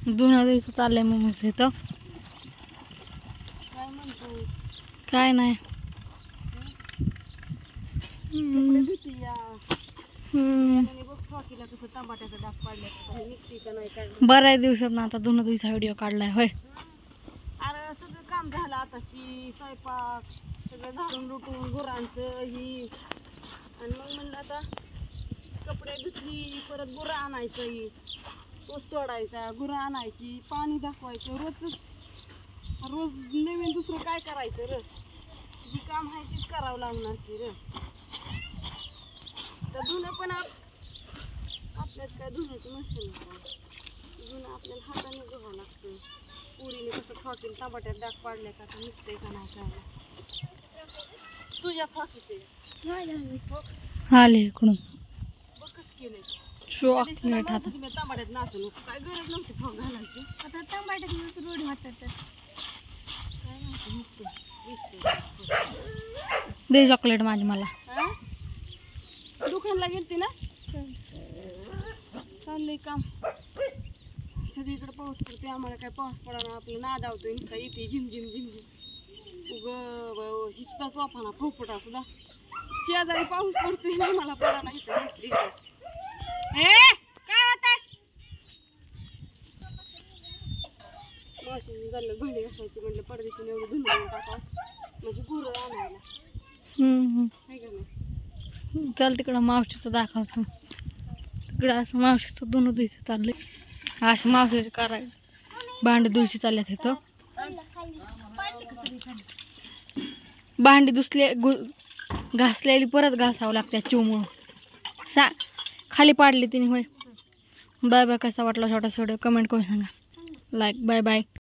दोन दिवस चाललंय मम्मीचं इथं. काय म्हणतो काय नाही. भीती या हम्म. आणि बघ फ्रॉकीला कसं टमाट्याचा डाग पाडले काही निघते का नाही काय बऱ्याच दिवसात ना आता 2 दिवसा व्हिडिओ काढलाय होय. अरे सगळं काम झालं आताशी स्वयंपाक सगळं झाडून लुटून गुरांचं ही आणि मग म्हणलं आता कपडे धुतली परत गुरं आणायचं ही ऊस तोडायचा गुरं आणायची पाणी दाखवायचं रोज नवीन दुसरं काय करायचं र जी काम आहे तेच करावं लागणार की र तर धुणं पण आपल्यात काय धुण्याची मशीन धुणं आपल्याला हाताने धुवावं लागतं. पुरीने कसं फ्रॉकीने टमाट्यात डाग पाडले का निघतंय का नाही काय तुझ्या फ्रॉकीचे आले इकडून बघ कसं केलंय चॉकलेट हात. तुम्ही टमाट्यात नाचू नको काय गरज नव्हती फ्रॉक घालायची आता टमाट्यात रोड वाटत काय माहिती निघते दिसते दे चॉकलेट माझी मला. दुकानला गेलती ना चाललंय काम सगळीकडे पाऊस पडते आम्हाला काय पाऊस पडा आपलं नादावतोय नुसता येते झिमझिम झिमझिम उग हिचकाच वाफाना फुफुटा सुद्धा शेजारी पाऊस पडतोय ना मला पडायला इथं म्हटली काय होत मावशी झालं भांडी घासायची म्हटलं परदेशाने एवढं धुणं टाका म्हणजे गुरं आणायला आहे का नाही. चल तिकडं मावशीचं दाखवतो. तिकडं असं मावशीचं 2 दिवस चाललंय असं मावशीचं करायचं भांडी दुसरी चालल्यात इथं. भांडी घासलेली परत घासावं लागते चिवमुळं खाली पाडली तिने होय. Bye bye. कसा वाटला छोटा व्हिडिओ कमेंट करून सांगा. Like bye bye.